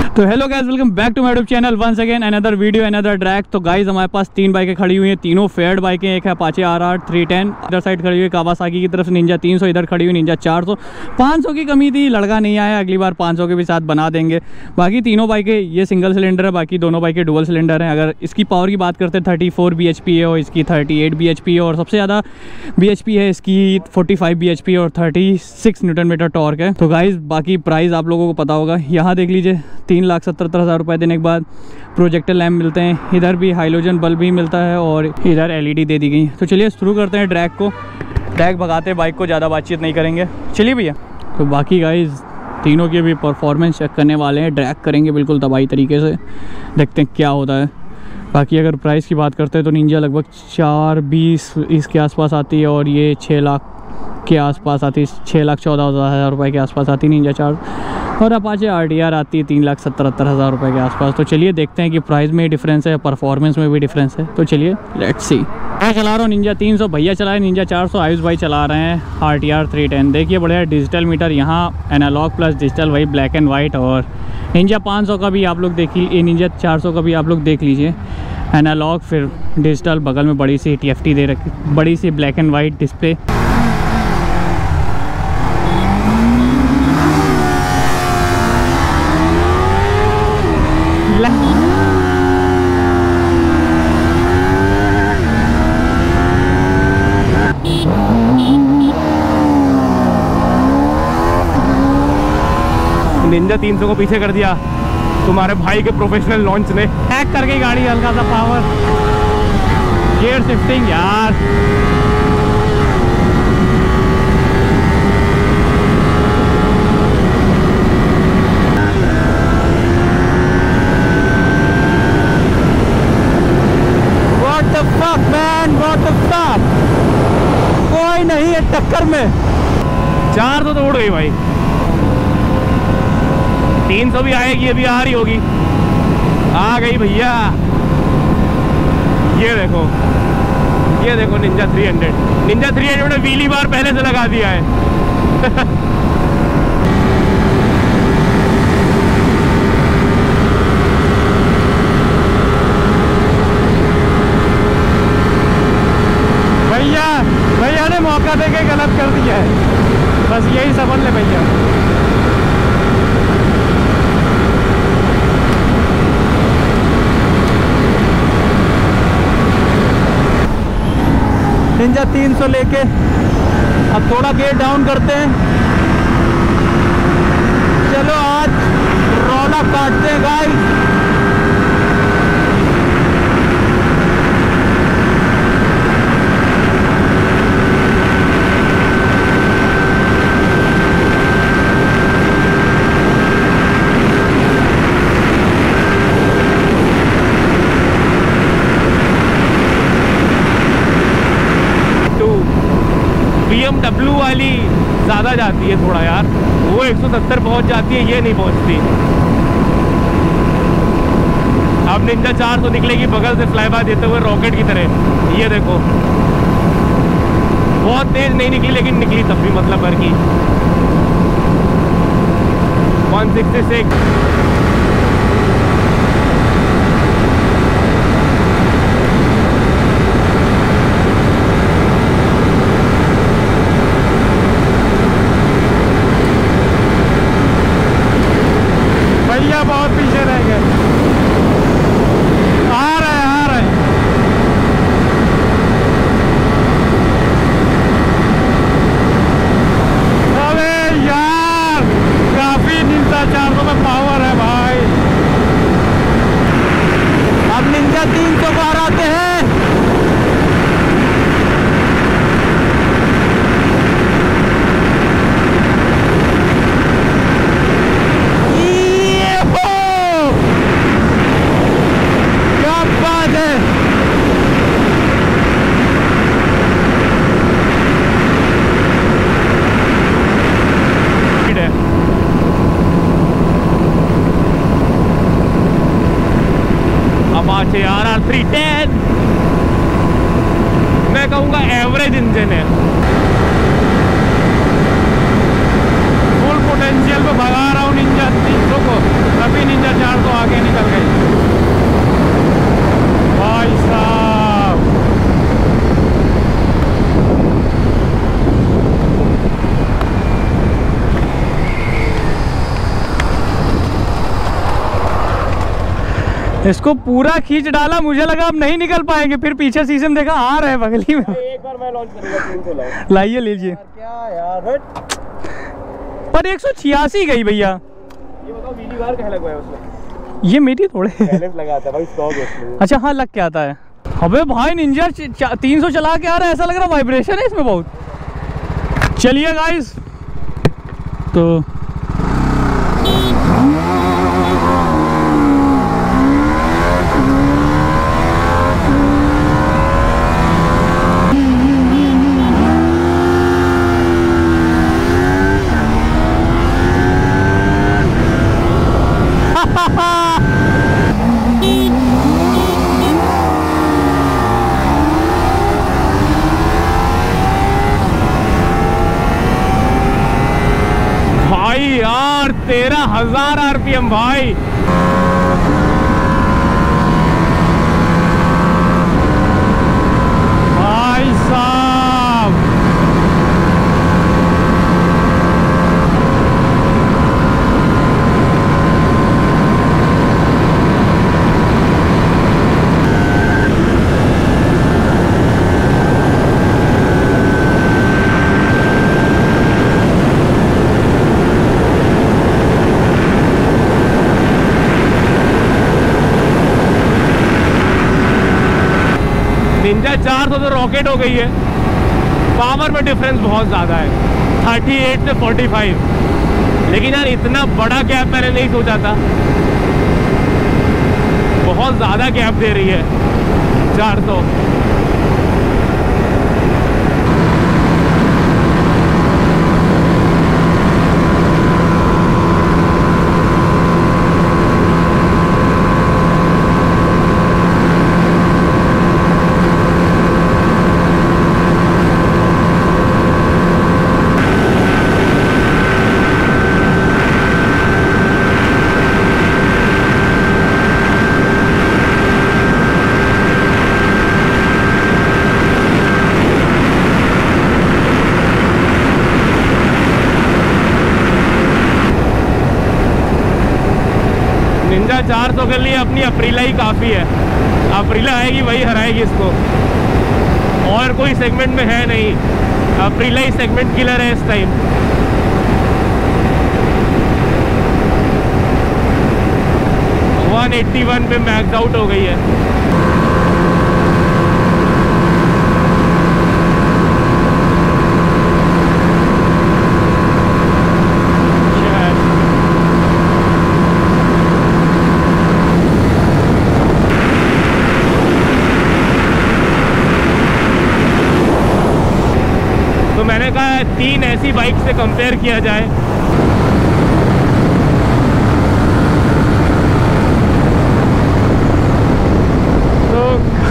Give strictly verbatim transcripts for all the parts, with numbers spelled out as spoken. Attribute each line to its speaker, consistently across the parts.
Speaker 1: तो hello guys, welcome back to my YouTube channel once again another video another track. तो guys हमारे पास तीन बाइकें खड़ी हुई हैं, तीनों फेयर्ड बाइकें। एक है Apache R R three ten, इधर साइड खड़ी हुई है कावासाकी की तरफ से निंजा तीन सौ, इधर खड़ी हुई निंजा चार सौ। पाँच सौ की कमी थी, लड़का नहीं आया, अगली बार पाँच सौ के भी साथ बना देंगे। बाकी तीनों बाइकें ये सिंगल सिलेंडर है, बाकी दोनों बाइकें डुअल सिलेंडर हैं। अगर इसकी पावर की बात करते हैं thirty four B H P है और इसकी thirty eight B H P है, और सबसे ज़्यादा बी एच पी है इसकी forty five B H P और thirty six newton meter torque है। तो गाइस बाकी प्राइस आप लोगों को पता होगा, यहाँ देख लीजिए तीन लाख सत्तर हज़ार रुपये देने के बाद प्रोजेक्टर लैम्प मिलते हैं, इधर भी हाइलोजन बल्ब भी मिलता है और इधर एलईडी दे दी गई। तो चलिए शुरू करते हैं ट्रैक को, ट्रैक भगाते बाइक को, ज़्यादा बातचीत नहीं करेंगे, चलिए भैया। तो बाकी गाइस तीनों की भी परफॉर्मेंस चेक करने वाले हैं, ड्रैग करेंगे बिल्कुल तबाही तरीके से, देखते हैं क्या होता है। बाकी अगर प्राइस की बात करते हैं तो निंजा लगभग चार बीस इसके आसपास आती है और ये छः लाख के आसपास आती है, छः लाख चौदह हज़ार रुपये के आसपास आती है निंजा चार, और अपाचे आर टी आर आती है तीन लाख सत्तर हज़ार रुपये के आसपास। तो चलिए देखते हैं कि प्राइस में डिफरेंस है, परफॉर्मेंस में भी डिफरेंस है। तो चलिए लेट्स सी। मैं चला रहा हूँ निंजा तीन सौ, भैया चला है निंजा चार सौ, आयुष भाई चला रहे हैं R T R three ten. देखिए बढ़िया डिजिटल मीटर, यहाँ एनालॉग प्लस डिजिटल, वही ब्लैक एंड वाइट। और निंजा पाँच सौ का भी आप लोग देखिए, निंजा चार सौ का भी आप लोग देख लीजिए, एनालॉग फिर डिजिटल, बगल में बड़ी सी टी एफ टी दे रखी, बड़ी सी black and white display.
Speaker 2: Ninja तीन सौ को पीछे कर दिया तुम्हारे भाई के प्रोफेशनल लॉन्च ने।
Speaker 1: हैक करके गाड़ी, हल्का सा पावर, गियर शिफ्टिंग यार। What the fuck man, what the fuck, कोई नहीं है टक्कर में।
Speaker 2: चार सौ तो उड़ गई भाई, तीन सौ भी आएगी, अभी आ रही होगी, आ गई भैया। ये देखो, ये देखो Ninja three hundred, Ninja three hundred ने व्हीली बार पहले से लगा दिया है।
Speaker 1: भैया भैया ने मौका देके गलत कर दिया है, बस यही समझ ले भैया। निंजा तीन सौ लेके अब थोड़ा गेयर डाउन करते हैं। चलो आज रौला काटते हैं गाइस।
Speaker 2: बी एम डब्ल्यू वाली ज़्यादा जाती है थोड़ा यार, वो एक सौ सत्तर पहुँच जाती है, ये नहीं पहुँचती। अब निंजा चार सौ निकलेगी बगल से फ्लाईबाय देते हुए रॉकेट की तरह, ये देखो बहुत तेज नहीं निकली लेकिन निकली तब भी मतलब भर की। वन सिक्सटी सिक्स
Speaker 1: बहुत पीछे रह गए, आ रहे आ रहे। अबे यार काफी निंजा चार सौ में पावर है भाई। अब निंजा तीन सौ बार आते हैं।
Speaker 2: Apache R R three ten मैं कहूँगा एवरेज इंजन है, फुल पोटेंशियल पे भगा रहा हूँ निंजा तीन सौ को, अभी निंजा
Speaker 1: इसको पूरा खींच डाला, मुझे लगा अब नहीं निकल पाएंगे, फिर पीछे शीशे में देखा आ रहे बगली में।
Speaker 2: एक बार मैं लॉन्च करूंगा, तीन सौ लाओ।
Speaker 1: लाइए लीजिए।
Speaker 2: क्या यार
Speaker 1: पर एक सौ छियासी गई भैया।
Speaker 2: ये बताओ बिजली बार क्या लगा है उसमें?
Speaker 1: ये मेरी थोड़े
Speaker 2: बैलेंस लगाता है भाई, स्टॉक है उसमें।
Speaker 1: अच्छा हाँ, लग के आता है। अबे भाई निंजा तीन सौ चला के आ रहा है, ऐसा लग रहा है वाइब्रेशन है इसमें बहुत। चलिए गाइस, तो
Speaker 2: यार तेरह हजार आरपीएम भाई। भाई साहब निंजा चार सौ तो रॉकेट हो गई है। पावर में डिफरेंस बहुत ज़्यादा है, अड़तीस से पैंतालीस, लेकिन यार इतना बड़ा गैप मैंने नहीं सोचा था। बहुत ज़्यादा गैप दे रही है चार सौ। निंजा चार सौ के लिए अपनी अप्रीला ही काफ़ी है। अप्रीला आएगी वही हराएगी इसको, और कोई सेगमेंट में है नहीं। अप्रीला ही सेगमेंट किलर है इस टाइम। एक सौ इक्यासी पे मैक्स आउट हो गई है। तो मैंने कहा तीन ऐसी बाइक से कंपेयर किया जाए। तो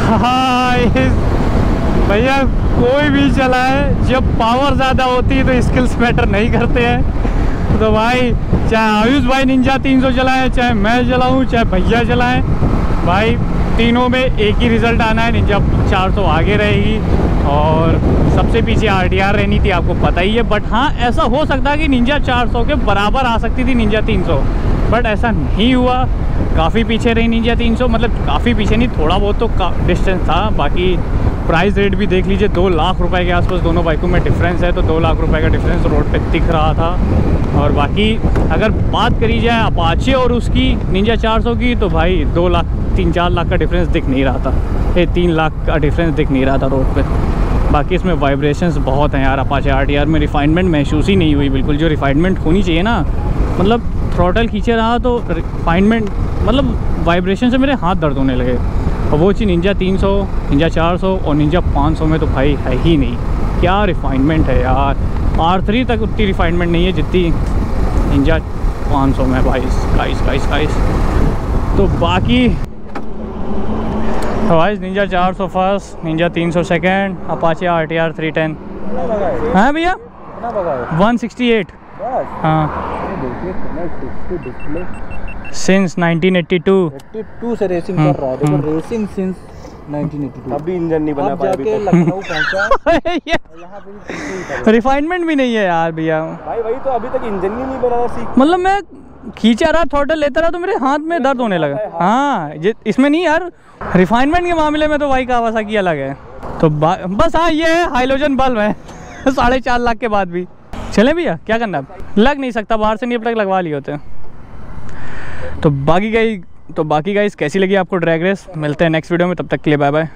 Speaker 2: भैया कोई भी चलाए, जब पावर ज़्यादा होती है तो स्किल्स मैटर नहीं करते हैं। तो भाई चाहे आयुष भाई निंजा तीन सौ चलाएं, चाहे मैं चलाऊं, चाहे भैया चलाएं, भाई तीनों में एक ही रिज़ल्ट आना है। निंजा चार सौ आगे रहेगी और सबसे पीछे आर टी आर रहनी थी, आपको पता ही है। बट हाँ, ऐसा हो सकता है कि निंजा चार सौ के बराबर आ सकती थी निंजा तीन सौ, बट ऐसा नहीं हुआ। काफ़ी पीछे रही निंजा तीन सौ, मतलब काफ़ी पीछे नहीं, थोड़ा बहुत तो डिस्टेंस था। बाकी प्राइस रेट भी देख लीजिए, दो लाख रुपए के आसपास दोनों बाइकों में डिफरेंस है। तो दो लाख रुपए का डिफरेंस रोड पे दिख रहा था। और बाकी अगर बात करी जाए अपाचे और उसकी निंजा चार सौ की, तो भाई दो लाख तीन चार लाख का डिफरेंस दिख नहीं रहा था, ये तीन लाख का डिफरेंस दिख नहीं रहा था रोड पे। बाकी इसमें वाइब्रेशंस बहुत हैं यार। अपाचे आर टी आर में रिफाइनमेंट महसूस ही नहीं हुई बिल्कुल, जो रिफाइनमेंट होनी चाहिए ना। मतलब थ्रॉटल खींचे रहा तो रिफाइनमेंट, मतलब वाइब्रेशन से मेरे हाथ दर्द होने लगे। और वो चीज़ निंजा तीन सौ, निंजा चार सौ और निंजा पाँच सौ में तो भाई है ही नहीं। क्या रिफाइनमेंट है यार। आर थ्री तक उतनी रिफाइनमेंट नहीं है जितनी निंजा पाँच सौ में भाई। गाइस गाइस गाइस तो बाकी भाई निंजा चार सौ फर्स्ट, निंजा तीन सौ second, Apache R T R three ten. हाँ भैया वन सिक्सटी एट। हाँ सिंस नाइनटीन एटी टू
Speaker 3: से रेसिंग कर रहा है। देखो racing since nineteen eighty two.
Speaker 2: अभी इंजन नहीं बना पाया,
Speaker 3: जाके लखनऊ पहुंचा। यहाँ पे
Speaker 1: रिफाइनमेंट भी नहीं है यार भैया।
Speaker 2: भाई वही तो, अभी तक इंजन ही नहीं बना सीख।
Speaker 1: मतलब मैं खींचा रहा, थ्रॉटल लेता रहा तो मेरे हाथ में दर्द होने लगा। हाँ ये इसमें नहीं यार, रिफाइनमेंट के मामले में तो भाई कावासाकी अलग है। तो बस हाँ ये है हाइलोजन बल्ब है साढ़े चार लाख के बाद भी। चले भैया क्या करना, लग नहीं सकता, बाहर से नहीं अब तक लगवा लिए होते। तो बाकी गई तो बाकी गाइस कैसी लगी आपको ड्रैग रेस, मिलते हैं नेक्स्ट वीडियो में, तब तक के लिए बाय बाय।